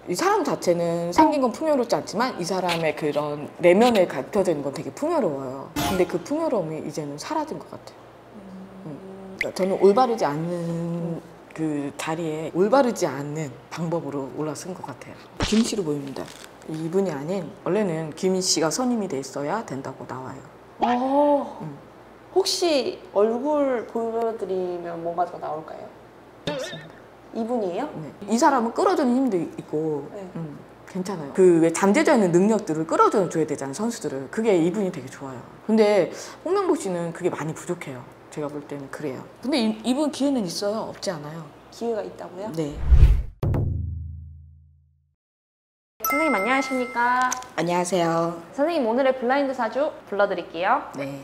이 사람 자체는 생긴 건 풍요롭지 않지만 이 사람의 그런 내면에 갇혀져 있는 건 되게 풍요로워요. 근데 그 풍요로움이 이제는 사라진 것 같아요. 그러니까 저는 올바르지 않는 그 자리에 올바르지 않는 방법으로 올라선 것 같아요. 김 씨로 보입니다. 이분이 아닌 원래는 김 씨가 선임이 돼 있어야 된다고 나와요. 혹시 얼굴 보여드리면 뭐가 더 나올까요? 맞습니다. 이분이에요? 네. 이 사람은 끌어주는 힘도 있고 네. 괜찮아요. 그 왜 잠재져 있는 능력들을 끌어줘 줘야 되잖아요, 선수들을. 그게 이분이 되게 좋아요. 근데 홍명보 씨는 그게 많이 부족해요. 제가 볼 때는 그래요. 근데 이분 기회는 있어요? 없지 않아요. 기회가 있다고요? 네. 선생님 안녕하십니까? 안녕하세요. 선생님 오늘의 블라인드 사주 불러드릴게요. 네.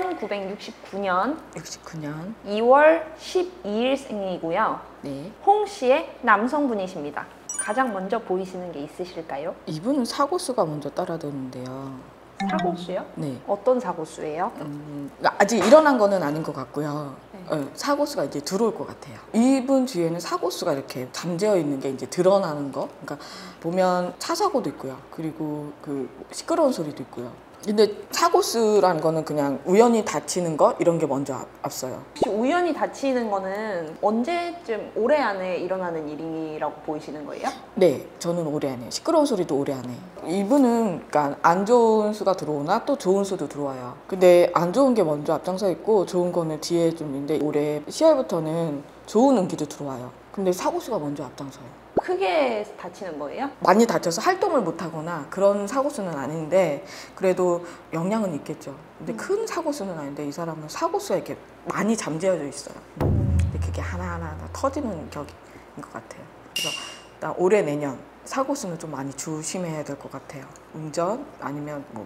1969년 69년. 2월 12일 생이고요. 네. 홍 씨의 남성분이십니다. 가장 먼저 보이시는 게 있으실까요? 이분은 사고수가 먼저 따라드는데요. 사고수요? 네. 어떤 사고수예요? 아직 일어난 거는 아닌 것 같고요. 네. 사고수가 이제 들어올 것 같아요. 이분 뒤에는 사고수가 이렇게 잠재어 있는 게 이제 드러나는 거. 그러니까 보면 차 사고도 있고요. 그리고 그 시끄러운 소리도 있고요. 근데 사고수라는 거는 그냥 우연히 다치는 거 이런 게 먼저 앞서요. 혹시 우연히 다치는 거는 언제쯤 올해 안에 일어나는 일이라고 보이시는 거예요? 네, 저는 올해 안에 시끄러운 소리도 올해 안에. 이분은 그러니까 안 좋은 수가 들어오나 또 좋은 수도 들어와요. 근데 안 좋은 게 먼저 앞장서 있고 좋은 거는 뒤에 좀 있는데 올해 10월부터는 좋은 운기도 들어와요. 근데 사고수가 먼저 앞장서요. 크게 다치는 거예요? 많이 다쳐서 활동을 못하거나 그런 사고수는 아닌데 그래도 영향은 있겠죠. 근데 큰 사고수는 아닌데 이 사람은 사고수가 이렇게 많이 잠재워져 있어요. 근데 그게 하나하나 다 터지는 격인 것 같아요. 그래서 일단 올해 내년 사고수는 좀 많이 조심해야 될 것 같아요. 운전 아니면 뭐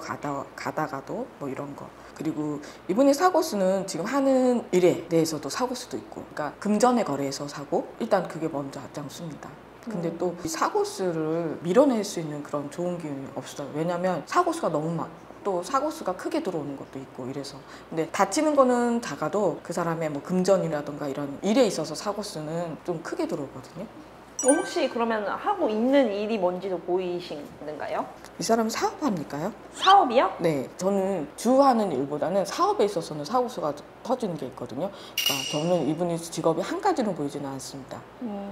가다가도 뭐 이런 거. 그리고 이분의 사고수는 지금 하는 일에 대해서도 사고수도 있고, 그러니까 금전의 거래에서 사고, 일단 그게 먼저 앞장섭니다. 근데 또 이 사고수를 밀어낼 수 있는 그런 좋은 기운이 없어요. 왜냐면 사고수가 너무 또 사고수가 크게 들어오는 것도 있고 이래서. 근데 다치는 거는 작아도 그 사람의 뭐 금전이라든가 이런 일에 있어서 사고수는 좀 크게 들어오거든요. 혹시 그러면 하고 있는 일이 뭔지도 보이시는가요? 이 사람은 사업합니까요? 사업이요? 네, 저는 주하는 일보다는 사업에 있어서는 사고수가 터지는 게 있거든요. 그러니까 저는 이분이 직업이 한 가지로 보이지는 않습니다.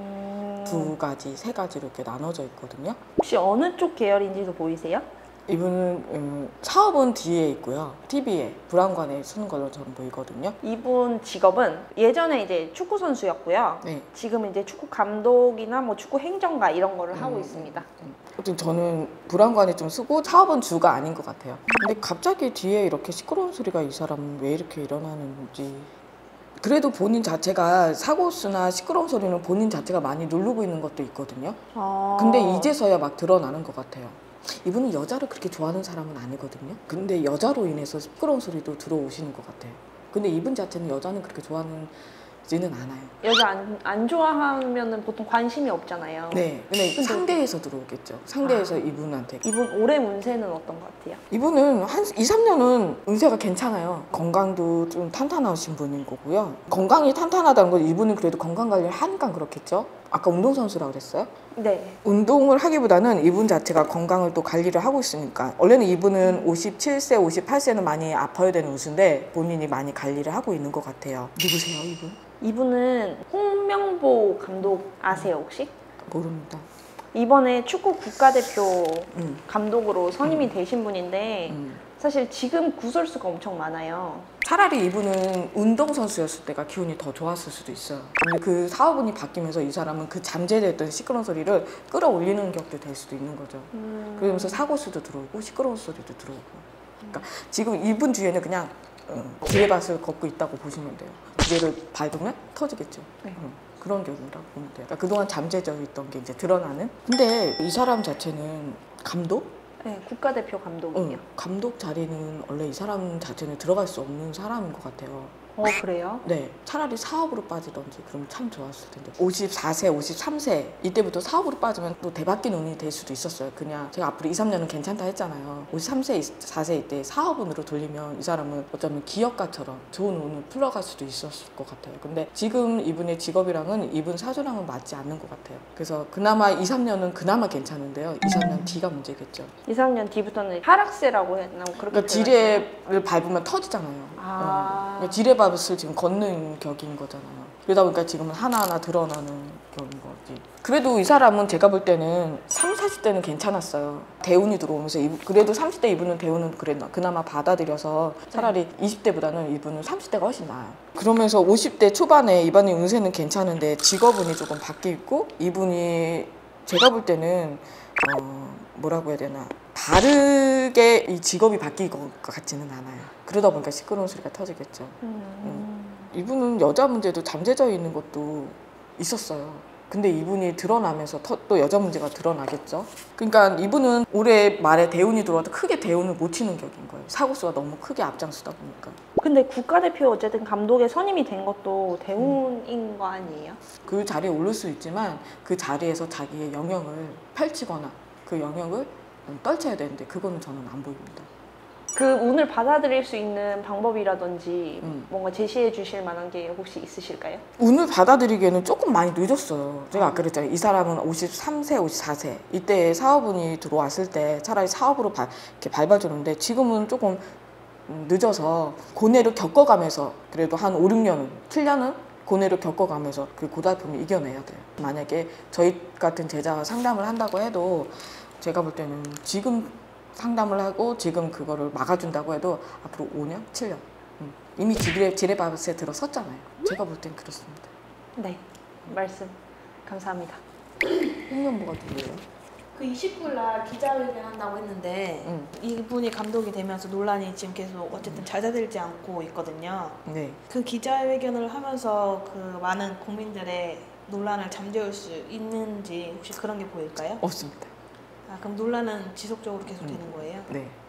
두 가지, 세 가지로 이렇게 나눠져 있거든요. 혹시 어느 쪽 계열인지도 보이세요? 이분은 사업은 뒤에 있고요. TV에 브라운관에 쓰는 걸로 저는 보이거든요. 이분 직업은 예전에 이제 축구 선수였고요. 네. 지금 이제 축구 감독이나 뭐 축구 행정가 이런 거를 하고 있습니다. 아무튼 저는 브라운관에 좀 쓰고 사업은 주가 아닌 것 같아요. 근데 갑자기 뒤에 이렇게 시끄러운 소리가 이 사람은 왜 이렇게 일어나는지. 그래도 본인 자체가 사고수나 시끄러운 소리는 본인 자체가 많이 누르고 있는 것도 있거든요. 근데 이제서야 막 드러나는 것 같아요. 이분은 여자를 그렇게 좋아하는 사람은 아니거든요. 근데 여자로 인해서 시끄러운 소리도 들어오시는 것 같아요. 근데 이분 자체는 여자는 그렇게 좋아하지는 않아요. 여자 안 좋아하면은 보통 관심이 없잖아요. 네, 근데 상대에서 들어오겠죠. 상대에서 이분한테. 이분 올해 운세는 어떤 것 같아요? 이분은 한 2, 3년은 운세가 괜찮아요. 건강도 좀 탄탄하신 분인 거고요. 건강이 탄탄하다는 건 이분은 그래도 건강 관리를 하니까 그렇겠죠. 아까 운동선수라고 그랬어요? 네. 운동을 하기보다는 이분 자체가 건강을 또 관리를 하고 있으니까. 원래는 이분은 57세, 58세는 많이 아파야 되는 운수인데 본인이 많이 관리를 하고 있는 것 같아요. 누구세요, 이분? 이분은 홍명보 감독 아세요, 혹시? 모릅니다. 이번에 축구 국가대표 감독으로 선임이 되신 분인데 사실 지금 구설수가 엄청 많아요. 차라리 이분은 운동선수였을 때가 기운이 더 좋았을 수도 있어요. 근데 그 사업운이 바뀌면서 이 사람은 그 잠재됐던 시끄러운 소리를 끌어올리는 격도 될 수도 있는 거죠. 그러면서 사고수도 들어오고 시끄러운 소리도 들어오고. 그러니까 지금 이분 뒤에는 그냥 지뢰밭을 걷고 있다고 보시면 돼요. 지뢰를 밟으면 터지겠죠. 네. 그런 격이라고 보면 돼요. 그러니까 그동안 잠재져 있던 게 이제 드러나는. 근데 이 사람 자체는 감독? 네, 국가대표 감독이요. 감독 자리는 원래 이 사람 자체는 들어갈 수 없는 사람인 것 같아요. 그래요? 네, 차라리 사업으로 빠지던지 그러면 참 좋았을 텐데 54세, 53세 이때부터 사업으로 빠지면 또 대박긴 운이 될 수도 있었어요. 그냥 제가 앞으로 2, 3년은 괜찮다 했잖아요. 53세, 4세 이때 사업운으로 돌리면 이 사람은 어쩌면 기업가처럼 좋은 운을 풀어갈 수도 있었을 것 같아요. 근데 지금 이분의 직업이랑은 이분 사주랑은 맞지 않는 것 같아요. 그래서 그나마 2, 3년은 그나마 괜찮은데요. 2, 3년 뒤가 문제겠죠. 2, 3년 뒤부터는 하락세라고 했나? 그렇게 그러니까 지뢰를 밟으면 터지잖아요. 그러니까 지뢰밭을 지금 걷는 격인 거잖아요. 그러다 보니까 지금은 하나하나 드러나는 격인 거지. 그래도 이 사람은 제가 볼 때는 30, 40대는 괜찮았어요. 대운이 들어오면서 그래도 30대 이분은 대운은 그나마 받아들여서 차라리 20대보다는 이분은 30대가 훨씬 나아요. 그러면서 50대 초반에 이번에 운세는 괜찮은데 직업운이 조금 바뀌고 이분이 제가 볼 때는 뭐라고 해야 되나 다르게 이 직업이 바뀔 것 같지는 않아요. 그러다 보니까 시끄러운 소리가 터지겠죠. 이분은 여자 문제도 잠재져 있는 것도 있었어요. 근데 이분이 드러나면서 또 여자 문제가 드러나겠죠. 그러니까 이분은 올해 말에 대운이 들어와도 크게 대운을 못 치는 격인 거예요. 사고수가 너무 크게 앞장서다 보니까. 근데 국가대표 어쨌든 감독에 선임이 된 것도 대운인 거 아니에요? 그 자리에 오를 수 있지만 그 자리에서 자기의 영역을 펼치거나 그 영역을 떨쳐야 되는데 그거는 저는 안 보입니다. 그 운을 받아들일 수 있는 방법이라든지 뭔가 제시해 주실 만한 게 혹시 있으실까요? 운을 받아들이기에는 조금 많이 늦었어요. 제가 아까 그랬잖아요. 이 사람은 53세, 54세 이때 사업운이 들어왔을 때 차라리 사업으로 이렇게 밟아주는데 지금은 조금 늦어서 고뇌를 겪어가면서 그래도 한 5, 6년은 7년은 고뇌를 겪어가면서 그 고달픔을 이겨내야 돼요. 만약에 저희 같은 제자와 상담을 한다고 해도 제가 볼 때는 지금 상담을 하고 지금 그거를 막아준다고 해도 앞으로 5년, 7년 이미 지뢰밭에 들어섰잖아요. 제가 볼 땐 그렇습니다. 네, 말씀 감사합니다. 홍명보가 누구예요? 그 29일 날 기자회견 한다고 했는데 이분이 감독이 되면서 논란이 지금 계속 어쨌든 잦아들지 않고 있거든요. 네. 그 기자회견을 하면서 그 많은 국민들의 논란을 잠재울 수 있는지 혹시 그런 게 보일까요? 없습니다. 그럼 논란은 지속적으로 계속 되는 거예요? 네.